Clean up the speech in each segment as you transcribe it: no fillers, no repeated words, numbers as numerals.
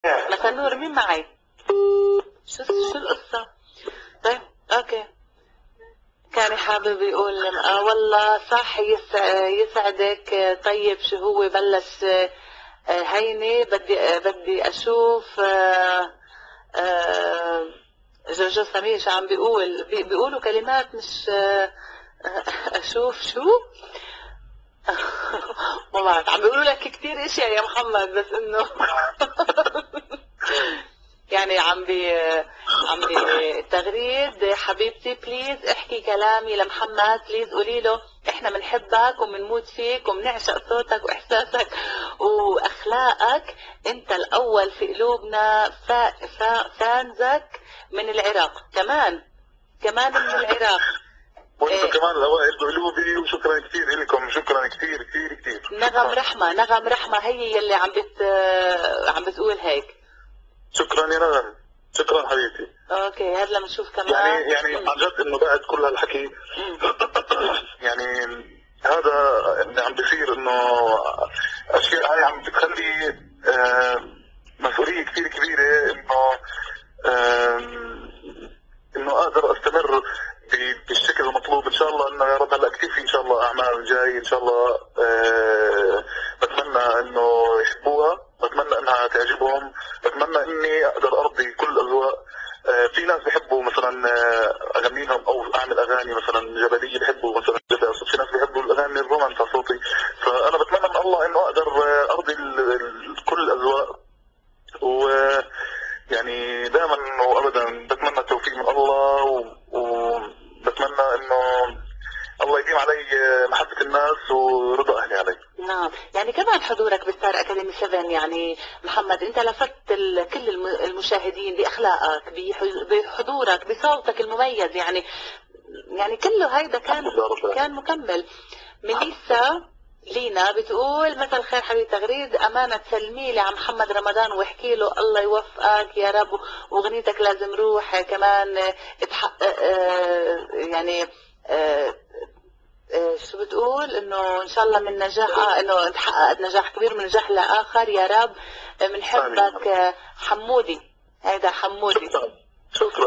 مساء النور، مين معي؟ شو القصة؟ طيب اوكي. كان حابب يقول والله صح يسعدك. طيب شو هو بلش هيني بدي اشوف جوجو سمير شو عم بيقولوا كلمات مش اشوف شو ما بعرف، عم بيقولوا لك كتير اشياء يا محمد، بس انه يعني عم تغريد حبيبتي بليز احكي كلامي لمحمد، بليز قولي له احنا بنحبك وبنموت فيك وبنعشق صوتك واحساسك واخلاقك، انت الاول في قلوبنا. فانزك من العراق، كمان من العراق. وانتم كمان الاوائل بقلوبي، وشكرا كثير لكم، شكرا كثير كثير كثير. نغم رحمة هي يلي عم بتقول هيك. شكرا يا نغم، شكرا حبيبتي. اوكي، هذا لما نشوف كمان يعني عن جد انه بعد كل هالحكي يعني هذا اللي عم بيصير، انه اشياء هاي عم بتخلي مسؤوليه كثير كبيره، انه اقدر استمر بالشكل المطلوب ان شاء الله. انه يا رب هلا كثير في ان شاء الله اعمال جاي ان شاء الله. بتمنى انه يحبوها، بتمنى انها تعجبهم، بتمنى اني اقدر ارضي كل الاذواق. في ناس بيحبوا مثلا اغني لهم او اعمل اغاني مثلا جبليه، بيحبوا مثلا جبل، في ناس بيحبوا الاغاني الرومانس على صوتي. فانا بتمنى من الله انه اقدر ارضي كل الاذواق، ويعني دائما وابدا بتمنى التوفيق من الله، وبتمنى انه الله يديم علي محبه الناس ورضا اهلي علي. نعم، يعني كمان حضورك بستار اكاديمي 7 يعني محمد انت لفت كل المشاهدين باخلاقك، بحضورك، بصوتك المميز، يعني كله هيدا كان مكمل. لينا بتقول مساء الخير حبيبي تغريد، امانه تسلمي لي عم محمد رمضان واحكي له الله يوفقك يا رب، واغنيتك لازم روح كمان تحقق يعني شو بتقول انه ان شاء الله من نجاح انه تحقق نجاح كبير من نجاح لاخر يا رب. بنحبك حمودي، هيدا حمودي. شكرا.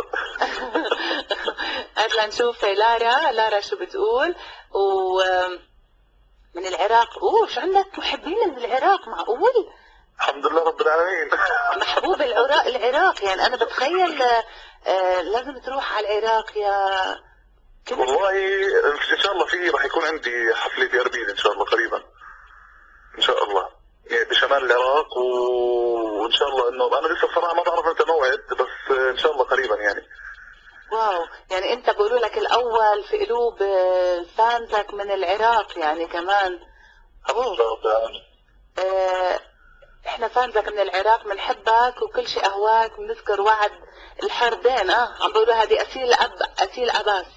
هات لنشوف لارا شو بتقول. و من العراق، شو عندك محبين من العراق، معقول؟ الحمد لله رب العالمين. محبوب العراق، يعني انا بتخيل لازم تروح على العراق يا والله ان شاء الله راح يكون عندي حفله باربيل ان شاء الله قريبا ان شاء الله، يعني بشمال العراق، وان شاء الله انه انا لسه بصراحه ما بعرف متى موعد، بس ان شاء الله قريبا يعني. واو، يعني انت بقولوا لك الاول في قلوب فانزك من العراق يعني كمان. احنا فانزك من العراق بنحبك وكل شيء اهواك، بنذكر وعد الحردين. عم بقولوا هذه اسيل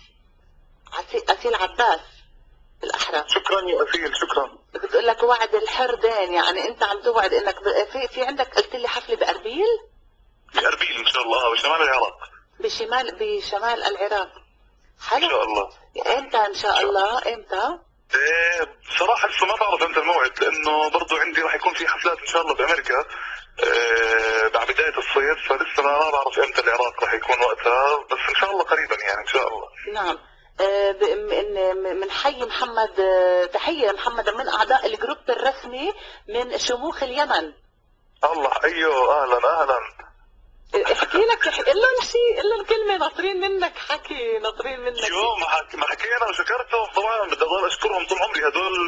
عباس بالاحرى. شكرا يا اسيل، شكرا. بتقول لك وعد الحردين، يعني انت عم توعد انك في عندك قلت لي حفله باربيل ان شاء الله بشمال العراق. بشمال العراق. حلو ان شاء الله. امتى ان شاء الله؟ امتى؟ بصراحه لسه ما بعرف امتى الموعد، لانه برضه عندي راح يكون في حفلات ان شاء الله بامريكا بعد بدايه الصيف، فلسه ما بعرف امتى العراق راح يكون وقتها، بس ان شاء الله قريبا يعني ان شاء الله. نعم. من حي محمد، تحيه لمحمد من اعضاء الجروب الرسمي من شموخ اليمن. الله، ايوه، اهلا. احكي قل لهم شيء، قل لهم كلمه، ناطرين منك حكي، ناطرين منك. ما حكينا وشكرتهم طبعا، بدي اضل اشكرهم طول عمري.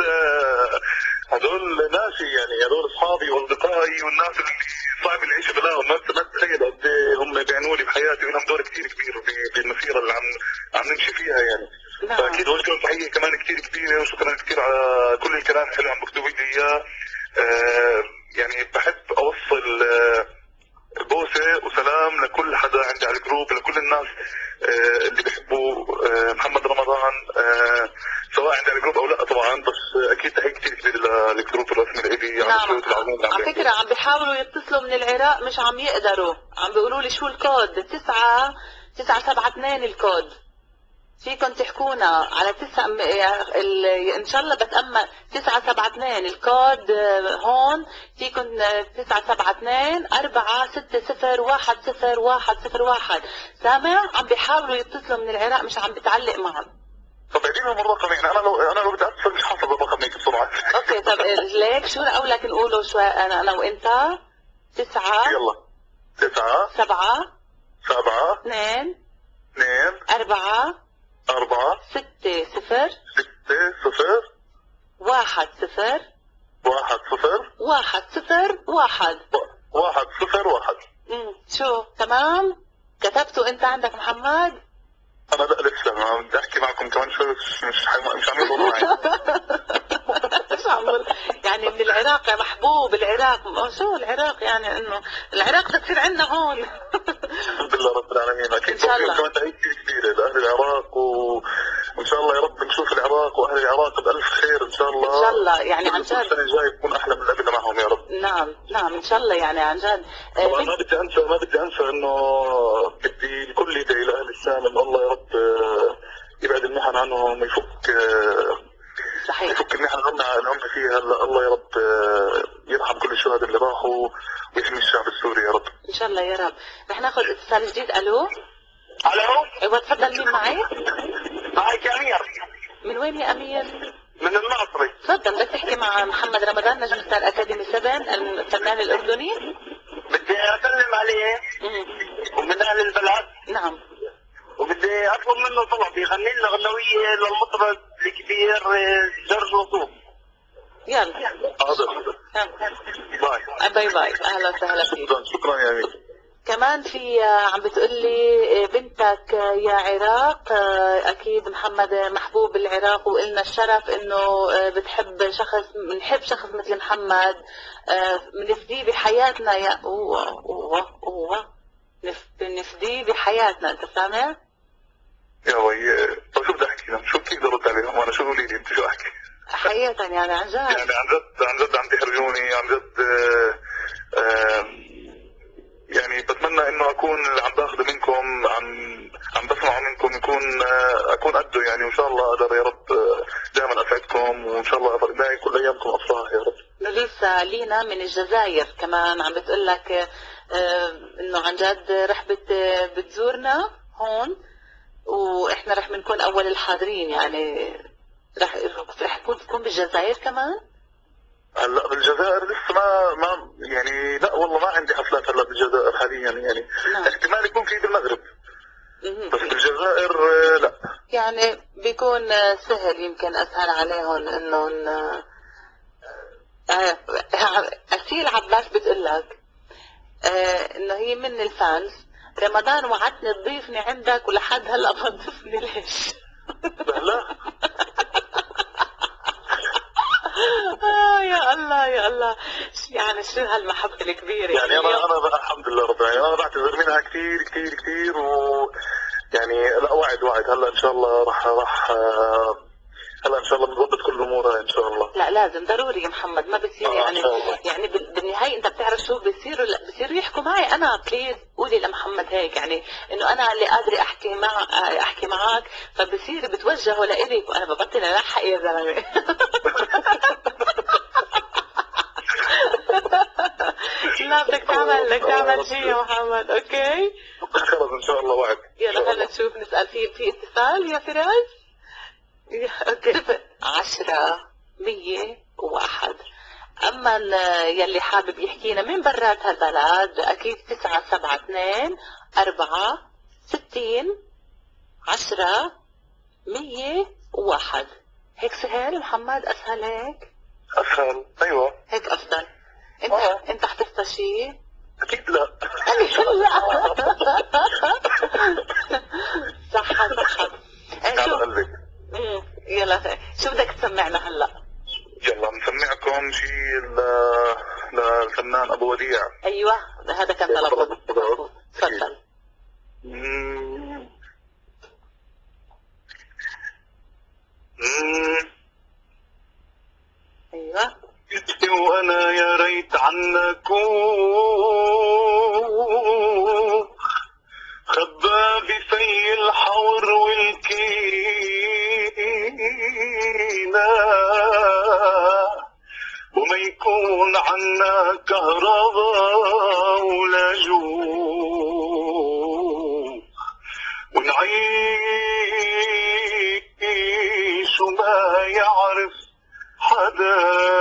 هدول ناسي، يعني هدول اصحابي واصدقائي والناس اللي صعب العيشه بلاهم، ما تتخيل قد هم بيعنوا لي بحياتي، ولهم دور كثير كبير بالمسيره اللي عم نمشي فيها يعني. نعم. فاكيد وجههم تحيه كمان كثير كبيره، وشكرا كثير على كل الكلام الحلو عم بكتبوا لي اياه. يعني بحب اوصل بوسه وسلام لكل حدا عندي على الجروب، لكل الناس اللي بيحبوا محمد رمضان، سواء عندي على الجروب او لا طبعا، بس اكيد تحيه كثير كبيره للجروب الرسمي لإلي. نعم. على فكره عم بيحاولوا يتصلوا من العراق مش عم يقدروا، عم بيقولوا لي شو الكود 9 9 7 2 الكود. فيكم تحكونا على ان شاء الله بتأمل 972 الكود هون. فيكم 972 460 10101. سامع؟ عم بيحاولوا يتصلوا من العراق، مش عم بتعلق معهم. طب اديني من الرقم، يعني انا لو بدي اتصل مش حافظ الرقم هيك بسرعه. اوكي طب ليك شو اقولك نقوله شوي انا وانت. 9 يلا 9 7 7 2 2 4 4 6 0 6 0 1 0 1 0 1 0 1. 1 0 1. شو تمام؟ كتبته انت عندك محمد؟ انا لا لسه ما بدي احكي معكم كمان شوي، مش عم يضلوا معي. ايش عم يعني من العراق يا محبوب، العراق شو العراق يعني انه العراق تصير عندنا هون. الحمد لله رب العالمين. اكيد ان شاء الله كمان تحية كبيرة لاهل العراق، وان شاء الله يا رب نشوف العراق واهل العراق بالف خير ان شاء الله. ان شاء الله يعني عن جد السنة الجاية تكون احلى من اللي قبلها معهم يا رب. نعم ان شاء الله يعني عن جد. طبعا ما بدي انسى انه بدي الكل يدعي لاهل السام انه الله يا رب يبعد المحن عنهم ويفك صحيح يفك المحن اللي هم فيها. الله يا رب يرحم كل الشهداء اللي راحوا ويحمي الشعب السوري يا رب. ان شاء الله يا رب. رح ناخذ اتصال جديد. الو الو ايوه تفضل. مين معي؟ معك امير. من وين يا امير؟ من المعصري. تفضل. بس تحكي مع محمد رمضان نجم ستار اكاديمي 7 الفنان الاردني. بدي اسلم عليه ومن اهل البلد. نعم. وبدي اطلب منه طلب يغني لنا غنويه للمطرب الكبير جورج وسوف. يلا حاضر. باي باي. اهلا وسهلا فيك. شكرا يا امين. كمان في عم بتقولي بنتك يا عراق. اكيد محمد محبوب العراق والنا الشرف انه بنحب شخص مثل محمد. بنفديه بحياتنا يا بنفديه بحياتنا. انت سامع؟ يا وي طيب شو بدي احكي لهم؟ شو كيف بدي ارد عليهم؟ وانا شو قولي لي انت شو احكي؟ حقيقة يعني عن جد يعني عن جد عم تحرجوني عن جد. يعني بتمنى انه اكون اللي عم باخذه منكم عم بسمعه منكم اكون قده يعني، وان شاء الله اقدر يا رب دائما اسعدكم، وان شاء الله معي كل ايامكم افراح يا رب. لسه لينا من الجزائر كمان عم بتقول لك انه عن جد رح بتزورنا هون، واحنا رح بنكون اول الحاضرين. يعني رح تكون بالجزائر كمان. هلا بالجزائر لسه ما يعني لا والله ما عندي حفلات هلا بالجزائر حاليا يعني. احتمال يكون في بالمغرب بس بالجزائر لا. يعني بيكون سهل، يمكن اسهل عليهم انهم اسيل عباس بتقول لك انه هي من الفانز. رمضان وعدتني تضيفني عندك ولحد هلا ما تضيفني ليش؟ لا يا الله يا الله. يعني شو هالمحبة الكبيرة يعني أنا الحمد لله رب العالمين. أنا بعتذر منها كثير كثير كثير، ويعني لا وعد هلا إن شاء الله راح هلا إن شاء الله بنضبط كل أمورها إن شاء الله. لا لازم ضروري يا محمد، ما بصير يعني بالنهاية أنت بتعرف شو بصيروا يحكوا معي أنا. بليز قولي لمحمد هيك يعني إنه أنا اللي قادرة أحكي معك، فبصير بتوجهوا لإلك وأنا ببطل ألحق يا زلمة. لا بدك تعمل شيء يا محمد. اوكي خلص ان شاء الله وعد. يلا خلينا نشوف نسأل في اتصال يا فراس. اوكي 10 101. اما يلي حابب يحكينا من برات هالبلد اكيد 972 4 60 10 101. هيك سهل محمد؟ اسهل هيك؟ اسهل ايوه هيك افضل. انت حفظت شيء؟ اكيد لا. صح على قلبك. يلا شو بدك تسمعنا هلا؟ يلا نسمعكم شيء للفنان ابو وديع. ايوه هذا كان طلبه. تفضل. ايوه وانا يا ريت عنك خبى بفي الحور والكيل يعرف حدا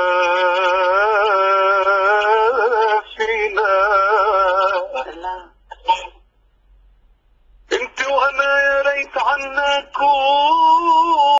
فينا. سلام. انت وانا يا ريت عنا كون